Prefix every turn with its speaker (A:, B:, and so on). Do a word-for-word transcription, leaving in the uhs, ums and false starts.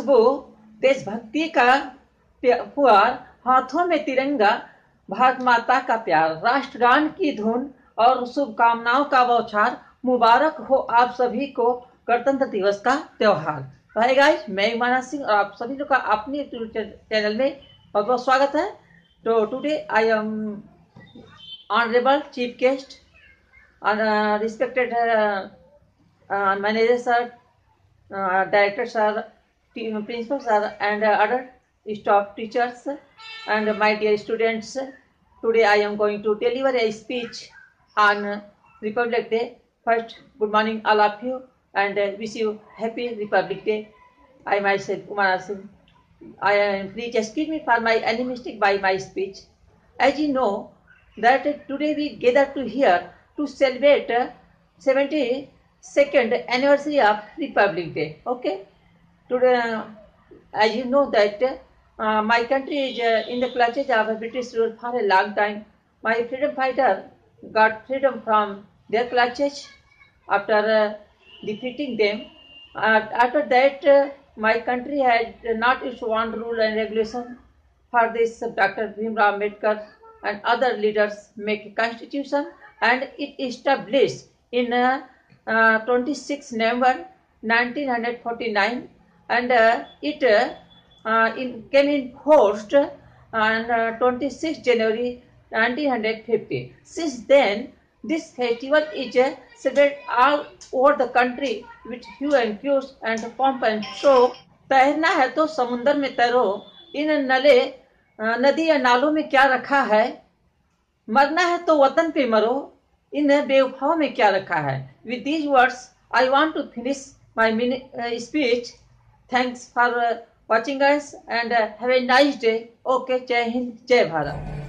A: खुशबू, देशभक्ति का फुहार, हाथों में तिरंगा, भारत माता का प्यार, राष्ट्रगान की धुन और शुभकामनाओं का बौछार। मुबारक हो आप सभी को गणतंत्र दिवस का त्योहार। हाय गाइस, मैं ईमाना सिंह और आप सभी लोग का अपने चैनल में बहुत बहुत स्वागत है। तो today I am honourable chief guest, respected manager sir, director sir, principal sir, and uh, other staff teachers, and my dear students. Today I am going to deliver a speech on Republic Day. First, good morning all of you, and uh, wish you happy Republic Day. I myself, Umar Singh. I am please excuse me for my any mistake by my speech. As you know that uh, today we gather to here to celebrate uh, seventy-second anniversary of Republic Day. Okay, today, uh, as you know that uh, my country is uh, in the clutches of British rule for a long time. My freedom fighter got freedom from their clutches after uh, defeating them. Uh, after that, uh, my country had not issued one rule and regulation. For this, Doctor Bhimrao Ambedkar and other leaders make a constitution, and it established in uh, uh, twenty-sixth November nineteen forty-nine, and uh, it uh, uh, in, came in force on uh, twenty-sixth January nineteen fifty. Since then, this festival is uh, celebrated all over the country with hue and hues and pomp and show. तैरना है तो समुंदर में तैरो, इन नले नदी या नालों में क्या रखा है। मरना है तो वतन पे मरो, इन बेवफाओं में क्या रखा है। With these words, I want to finish my mini, uh, speech. Thanks for uh, watching us, and uh, have a nice day. Okay, जय हिंद, जय भारत।